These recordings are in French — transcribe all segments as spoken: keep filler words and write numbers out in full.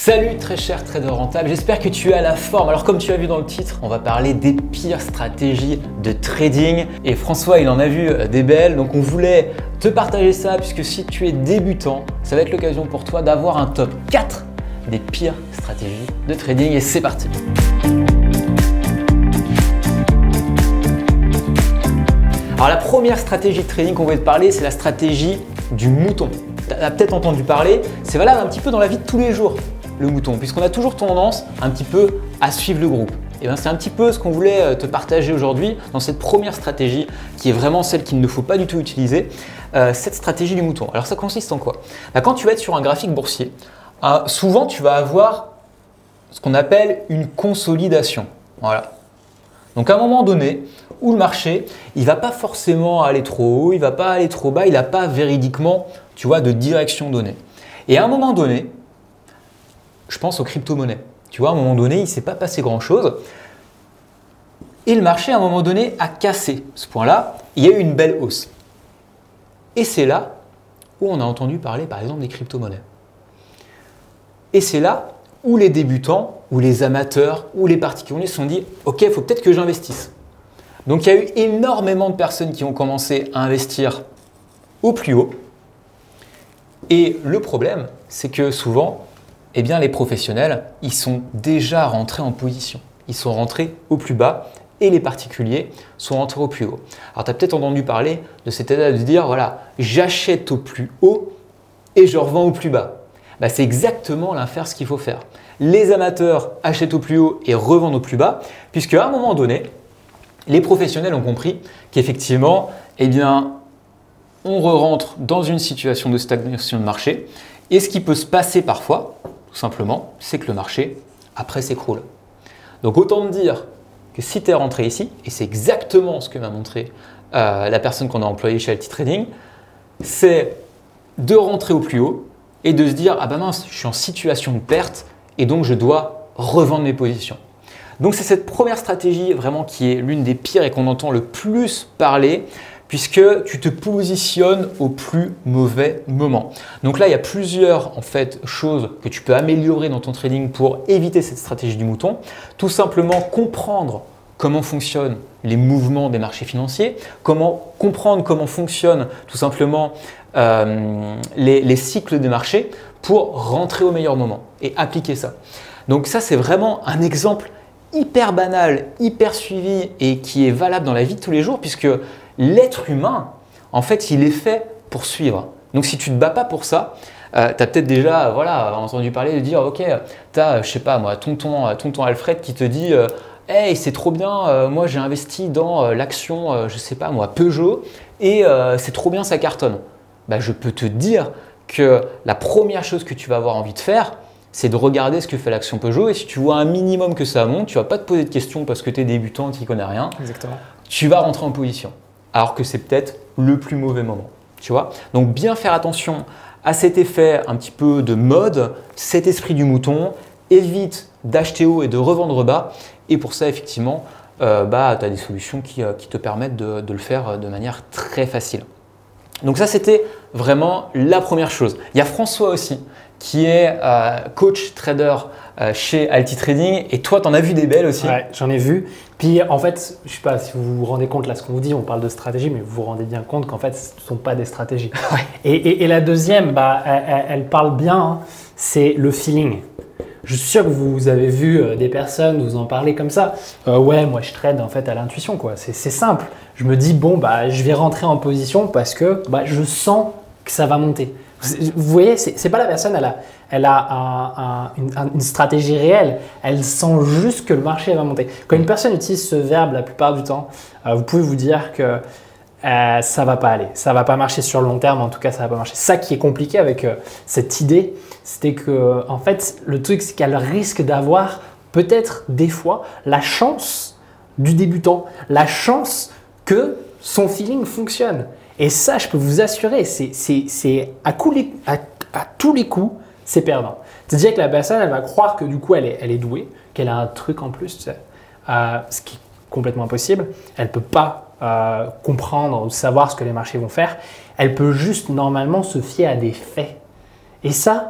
Salut très cher trader rentable, j'espère que tu es à la forme. Alors comme tu as vu dans le titre, on va parler des pires stratégies de trading et François il en a vu des belles, donc on voulait te partager ça puisque si tu es débutant, ça va être l'occasion pour toi d'avoir un top quatre des pires stratégies de trading et c'est parti. Alors la première stratégie de trading qu'on va te parler, c'est la stratégie du mouton. Tu as peut-être entendu parler, c'est valable un petit peu dans la vie de tous les jours. Le mouton, puisqu'on a toujours tendance un petit peu à suivre le groupe. Et bien c'est un petit peu ce qu'on voulait te partager aujourd'hui dans cette première stratégie qui est vraiment celle qu'il ne faut pas du tout utiliser, euh, cette stratégie du mouton. Alors ça consiste en quoi? Bah, quand tu vas être sur un graphique boursier, euh, souvent tu vas avoir ce qu'on appelle une consolidation. Voilà. Donc à un moment donné où le marché, il ne va pas forcément aller trop haut, il ne va pas aller trop bas, il n'a pas véridiquement, tu vois, de direction donnée. Et à un moment donné, je pense aux crypto-monnaies. Tu vois, à un moment donné, il ne s'est pas passé grand-chose. Et le marché, à un moment donné, a cassé ce point-là. Il y a eu une belle hausse. Et c'est là où on a entendu parler, par exemple, des crypto-monnaies. Et c'est là où les débutants, ou les amateurs, ou les particuliers se sont dit « Ok, il faut peut-être que j'investisse ». Donc, il y a eu énormément de personnes qui ont commencé à investir au plus haut. Et le problème, c'est que souvent, eh bien, les professionnels, ils sont déjà rentrés en position. Ils sont rentrés au plus bas et les particuliers sont rentrés au plus haut. Alors, tu as peut-être entendu parler de cet état de dire, voilà, j'achète au plus haut et je revends au plus bas. Bah, c'est exactement l'inverse qu'il faut faire. Les amateurs achètent au plus haut et revendent au plus bas, puisque à un moment donné, les professionnels ont compris qu'effectivement, eh bien, on re-rentre dans une situation de stagnation de marché. Et ce qui peut se passer parfois, tout simplement, c'est que le marché, après, s'écroule. Donc, autant te dire que si tu es rentré ici, et c'est exactement ce que m'a montré euh, la personne qu'on a employée chez Alti Trading, c'est de rentrer au plus haut et de se dire « Ah ben mince, je suis en situation de perte et donc je dois revendre mes positions ». Donc, c'est cette première stratégie vraiment qui est l'une des pires et qu'on entend le plus parler, puisque tu te positionnes au plus mauvais moment. Donc là, il y a plusieurs en fait, choses que tu peux améliorer dans ton trading pour éviter cette stratégie du mouton. Tout simplement comprendre comment fonctionnent les mouvements des marchés financiers, comment comprendre comment fonctionnent tout simplement euh, les, les cycles des marchés pour rentrer au meilleur moment et appliquer ça. Donc ça, c'est vraiment un exemple hyper banal, hyper suivi et qui est valable dans la vie de tous les jours puisque l'être humain, en fait, il est fait pour suivre. Donc, si tu ne te bats pas pour ça, euh, tu as peut-être déjà voilà, entendu parler de dire « Ok, tu as, je sais pas moi, tonton, tonton Alfred qui te dit euh, « Hey, c'est trop bien, euh, moi j'ai investi dans euh, l'action, euh, je sais pas moi, Peugeot et euh, c'est trop bien, ça cartonne. » Bah, je peux te dire que la première chose que tu vas avoir envie de faire, c'est de regarder ce que fait l'action Peugeot et si tu vois un minimum que ça monte, tu ne vas pas te poser de questions parce que tu es débutant, tu n'y connais rien. Exactement. Tu vas rentrer en position. Alors que c'est peut-être le plus mauvais moment, tu vois. Donc, bien faire attention à cet effet un petit peu de mode, cet esprit du mouton, évite d'acheter haut et de revendre bas. Et pour ça, effectivement, euh, bah, tu as des solutions qui, euh, qui te permettent de, de le faire de manière très facile. Donc ça, c'était vraiment la première chose. Il y a François aussi, qui est euh, coach trader euh, chez Alti Trading. Et toi, tu en as vu des belles aussi. Ouais, j'en ai vu. Puis en fait, je ne sais pas si vous vous rendez compte, là, ce qu'on vous dit, on parle de stratégie, mais vous vous rendez bien compte qu'en fait, ce ne sont pas des stratégies. Ouais. Et, et, et la deuxième, bah, elle, elle parle bien, hein, c'est le feeling. Je suis sûr que vous avez vu des personnes vous en parler comme ça. Euh, ouais, moi, je trade en fait à l'intuition, quoi. C'est simple. Je me dis, bon, bah, je vais rentrer en position parce que bah, je sens que ça va monter. Vous voyez, c'est pas la personne, elle a, elle a un, un, une, une stratégie réelle, elle sent juste que le marché va monter. Quand une personne utilise ce verbe la plupart du temps, euh, vous pouvez vous dire que euh, ça ne va pas aller, ça ne va pas marcher sur le long terme, en tout cas ça ne va pas marcher. Ça qui est compliqué avec euh, cette idée, c'était que en fait, le truc c'est qu'elle risque d'avoir peut-être des fois la chance du débutant, la chance que son feeling fonctionne. Et ça, je peux vous assurer, c'est à, à, à tous les coups, c'est perdant. C'est-à-dire que la personne, elle va croire que du coup, elle est, elle est douée, qu'elle a un truc en plus, tu sais, euh, ce qui est complètement impossible. Elle ne peut pas euh, comprendre ou savoir ce que les marchés vont faire. Elle peut juste normalement se fier à des faits. Et ça,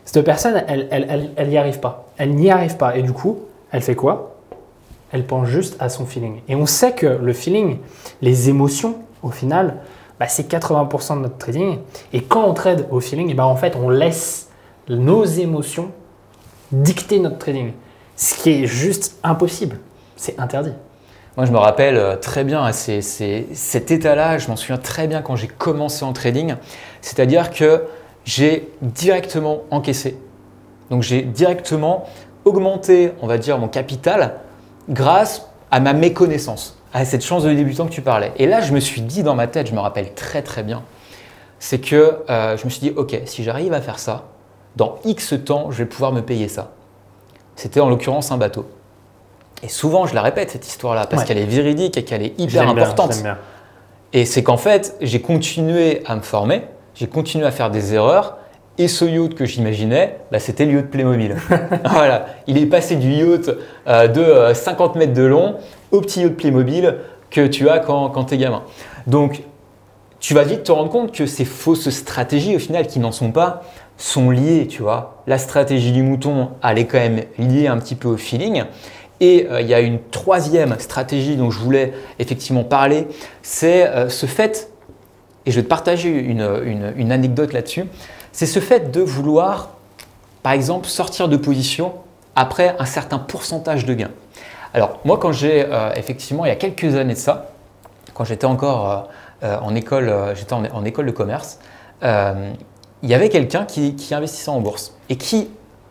Cette personne, elle, elle, elle, elle n'y arrive pas. Elle n'y arrive pas. Et du coup, elle fait quoi? Elle pense juste à son feeling. Et on sait que le feeling, les émotions, au final, bah, c'est quatre-vingts pour cent de notre trading. Et quand on trade au feeling, et bah, en fait, on laisse nos émotions dicter notre trading. Ce qui est juste impossible. C'est interdit. Moi, je me rappelle très bien c'est, c'est, cet état-là. Je m'en souviens très bien quand j'ai commencé en trading. C'est-à-dire que j'ai directement encaissé. Donc, j'ai directement augmenté, on va dire, mon capital grâce à ma méconnaissance, à cette chance de débutant que tu parlais. Et là, je me suis dit dans ma tête, je me rappelle très très bien, c'est que euh, je me suis dit, ok, si j'arrive à faire ça, dans X temps, je vais pouvoir me payer ça. C'était en l'occurrence un bateau. Et souvent, je la répète cette histoire-là parce ouais. qu'elle est véridique et qu'elle est hyper importante. Bien, bien. Et c'est qu'en fait, j'ai continué à me former, j'ai continué à faire des erreurs. Et ce yacht que j'imaginais, bah, c'était le yacht Playmobil. Voilà, il est passé du yacht euh, de euh, cinquante mètres de long au petit yacht Playmobil que tu as quand, quand tu es gamin. Donc, tu vas vite te rendre compte que ces fausses stratégies, au final, qui n'en sont pas, sont liées. Tu vois, la stratégie du mouton, elle est quand même liée un petit peu au feeling. Et euh, il y a une troisième stratégie dont je voulais effectivement parler, c'est euh, ce fait, et je vais te partager une, une, une anecdote là-dessus, c'est ce fait de vouloir, par exemple, sortir de position après un certain pourcentage de gain. Alors, moi, quand j'ai, euh, effectivement, il y a quelques années de ça, quand j'étais encore euh, en, école, euh, j'étais en, en école de commerce, euh, il y avait quelqu'un qui, qui investissait en bourse et qui,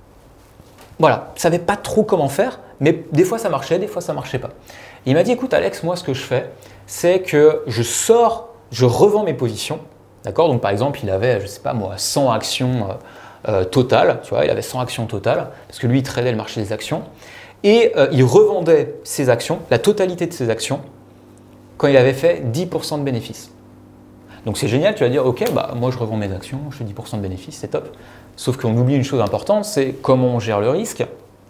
voilà, ne savait pas trop comment faire, mais des fois ça marchait, des fois ça ne marchait pas. Et il m'a dit, écoute Alex, moi, ce que je fais, c'est que je sors, je revends mes positions. D'accord? Donc, par exemple, il avait, je ne sais pas moi, cent actions euh, euh, totales. Tu vois, il avait cent actions totales parce que lui, il tradait le marché des actions. Et euh, il revendait ses actions, la totalité de ses actions, quand il avait fait dix pour cent de bénéfices. Donc, c'est génial. Tu vas dire, OK, bah, moi, je revends mes actions, je fais dix pour cent de bénéfices, c'est top. Sauf qu'on oublie une chose importante, c'est comment on gère le risque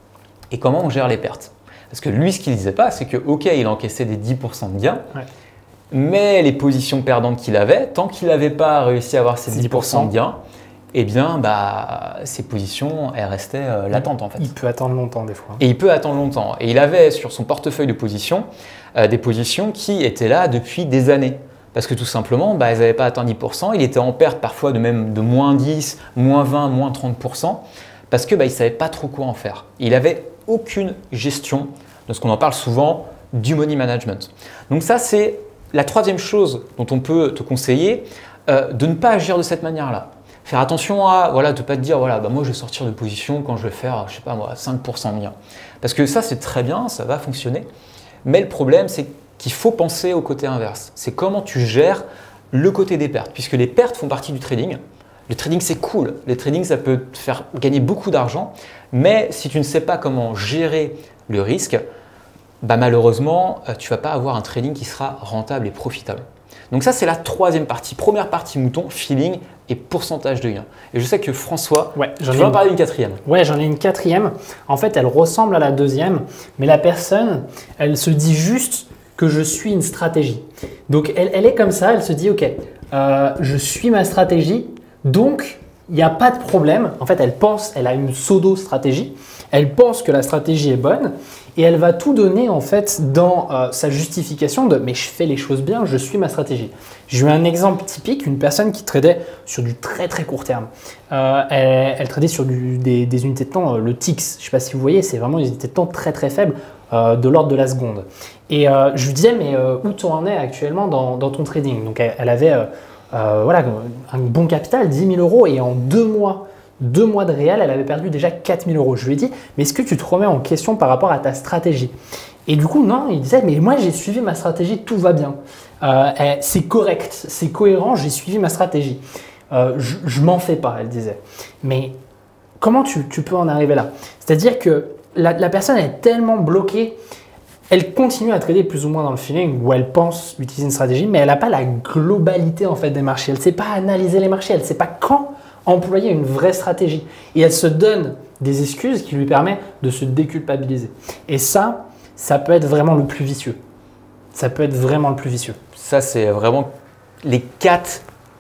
et comment on gère les pertes. Parce que lui, ce qu'il ne disait pas, c'est que, OK, il encaissait des dix pour cent de gains. Ouais. Mais les positions perdantes qu'il avait, tant qu'il n'avait pas réussi à avoir ces dix pour cent de gains, eh bien, bah, ces positions, elles restaient euh, latentes en fait. Il peut attendre longtemps des fois. Et il peut attendre longtemps. Et il avait sur son portefeuille de positions euh, des positions qui étaient là depuis des années. Parce que tout simplement, bah, elles n'avaient pas atteint dix pour cent. Il était en perte parfois de même de moins dix, moins vingt, moins trente pour cent. Parce qu'il bah, ne savait pas trop quoi en faire. Il n'avait aucune gestion de ce qu'on en parle souvent, du money management. Donc ça, c'est la troisième chose dont on peut te conseiller, euh, de ne pas agir de cette manière-là. Faire attention à voilà, de ne pas te dire voilà, bah moi je vais sortir de position quand je vais faire, je sais pas moi, cinq pour cent de gain. Parce que ça c'est très bien, ça va fonctionner. Mais le problème c'est qu'il faut penser au côté inverse. C'est comment tu gères le côté des pertes. Puisque les pertes font partie du trading. Le trading c'est cool. Le trading ça peut te faire gagner beaucoup d'argent. Mais si tu ne sais pas comment gérer le risque, bah malheureusement, tu ne vas pas avoir un trading qui sera rentable et profitable. Donc ça, c'est la troisième partie. Première partie mouton, feeling et pourcentage de gain. Et je sais que François, ouais, je vais en parler d'une quatrième. Ouais, j'en ai une quatrième. En fait, elle ressemble à la deuxième, mais la personne, elle se dit juste que je suis une stratégie. Donc, elle, elle est comme ça, elle se dit, OK, euh, je suis ma stratégie, donc il n'y a pas de problème. En fait, elle pense, elle a une pseudo-stratégie. Elle pense que la stratégie est bonne et elle va tout donner en fait dans euh, sa justification de « mais je fais les choses bien, je suis ma stratégie ». J'ai eu un exemple typique, une personne qui tradait sur du très très court terme. Euh, elle, elle tradait sur du, des, des unités de temps, euh, le T X. Je ne sais pas si vous voyez, c'est vraiment des unités de temps très très faibles, euh, de l'ordre de la seconde. Et euh, je lui disais « mais euh, où tu en es actuellement dans, dans ton trading ?» Donc elle, elle avait euh, euh, voilà, un bon capital, dix mille euros, et en deux mois, Deux mois de réel, elle avait perdu déjà quatre mille euros. Je lui ai dit, mais est-ce que tu te remets en question par rapport à ta stratégie? Et du coup, non, il disait, mais moi j'ai suivi ma stratégie, tout va bien. Euh, c'est correct, c'est cohérent, j'ai suivi ma stratégie. Euh, je je m'en fais pas, elle disait. Mais comment tu, tu peux en arriver là? C'est-à-dire que la, la personne est tellement bloquée, elle continue à trader plus ou moins dans le feeling où elle pense utiliser une stratégie, mais elle n'a pas la globalité en fait des marchés. Elle ne sait pas analyser les marchés, elle ne sait pas quand employer une vraie stratégie. Et elle se donne des excuses qui lui permettent de se déculpabiliser. Et ça, ça peut être vraiment le plus vicieux. Ça peut être vraiment le plus vicieux. Ça, c'est vraiment les quatre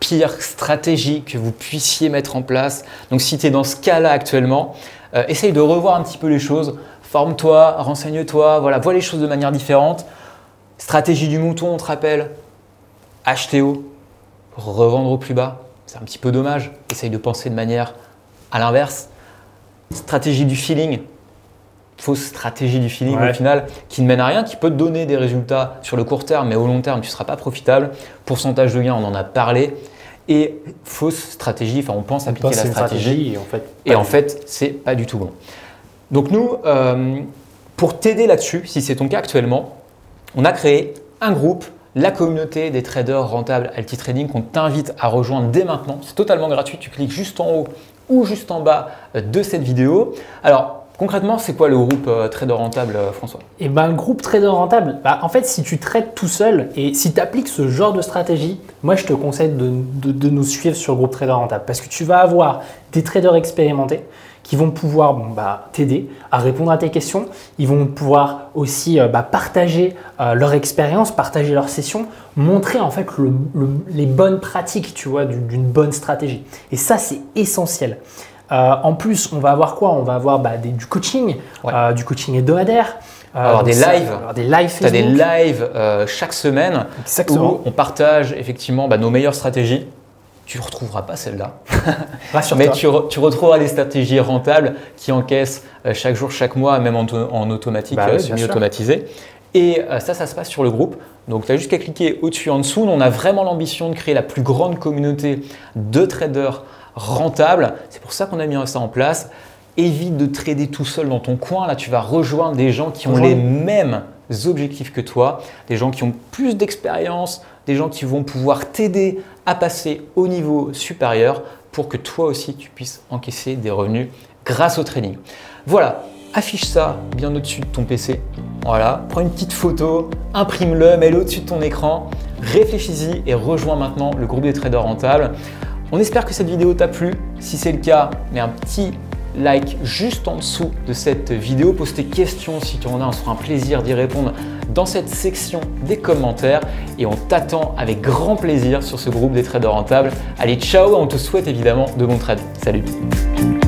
pires stratégies que vous puissiez mettre en place. Donc si tu es dans ce cas-là actuellement, euh, essaye de revoir un petit peu les choses. Forme-toi, renseigne-toi, voilà, vois les choses de manière différente. Stratégie du mouton, on te rappelle, acheter haut, revendre au plus bas. C'est un petit peu dommage. Essaye de penser de manière à l'inverse. Stratégie du feeling. Fausse stratégie du feeling ouais. au final qui ne mène à rien, qui peut te donner des résultats sur le court terme, mais au long terme, tu ne seras pas profitable. Pourcentage de gain, on en a parlé. Et fausse stratégie, enfin on pense appliquer la stratégie, et en fait, et en fait c'est pas du tout bon. Donc nous, euh, pour t'aider là-dessus, si c'est ton cas actuellement, on a créé un groupe, la communauté des traders rentables Altitrading qu'on t'invite à rejoindre dès maintenant. C'est totalement gratuit, tu cliques juste en haut ou juste en bas de cette vidéo. Alors, concrètement, c'est quoi le groupe euh, Trader Rentable, euh, François? Et ben, le groupe Trader Rentable, bah, en fait, si tu trades tout seul et si tu appliques ce genre de stratégie, moi, je te conseille de, de, de nous suivre sur le groupe Trader Rentable parce que tu vas avoir des traders expérimentés qui vont pouvoir bon, bah, t'aider à répondre à tes questions. Ils vont pouvoir aussi euh, bah, partager euh, leur expérience, partager leurs sessions, montrer en fait le, le, les bonnes pratiques, tu vois, d'une bonne stratégie. Et ça, c'est essentiel. Euh, en plus, on va avoir quoi? On va avoir bah, des, du coaching, ouais. euh, du coaching hebdomadaire. Euh, avoir, des ça, lives. avoir des lives. Tu as des lives euh, chaque semaine. Exactement. Où on partage effectivement bah, nos meilleures stratégies. Tu ne retrouveras pas celle-là. Mais tu, re, tu retrouveras des stratégies rentables qui encaissent euh, chaque jour, chaque mois, même en, en automatique, bah, euh, oui, semi-automatisé. Et euh, ça, ça se passe sur le groupe. Donc, tu as juste qu'à cliquer au-dessus en dessous. On a vraiment l'ambition de créer la plus grande communauté de traders rentables. C'est pour ça qu'on a mis ça en place. Évite de trader tout seul dans ton coin. Là, tu vas rejoindre des gens qui ont les mêmes objectifs que toi, des gens qui ont plus d'expérience, des gens qui vont pouvoir t'aider à passer au niveau supérieur pour que toi aussi tu puisses encaisser des revenus grâce au trading. Voilà, affiche ça bien au-dessus de ton P C. Voilà, prends une petite photo, imprime-le, mets-le au-dessus de ton écran, réfléchis-y et rejoins maintenant le groupe des traders rentables. On espère que cette vidéo t'a plu. Si c'est le cas, mets un petit like juste en dessous de cette vidéo. Pose tes questions si tu en as, on se fera un plaisir d'y répondre dans cette section des commentaires et on t'attend avec grand plaisir sur ce groupe des traders rentables. Allez, ciao, on te souhaite évidemment de bons trades. Salut!